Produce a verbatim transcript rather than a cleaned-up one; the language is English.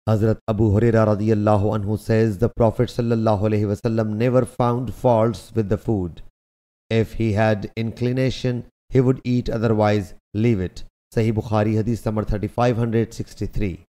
Hazrat Abu Huraira radiyallahu anhu says the Prophet sallallahu alaihi wasallam never found faults with the food. If he had inclination, he would eat, otherwise leave it. Sahih Bukhari Hadith number thirty-five sixty-three.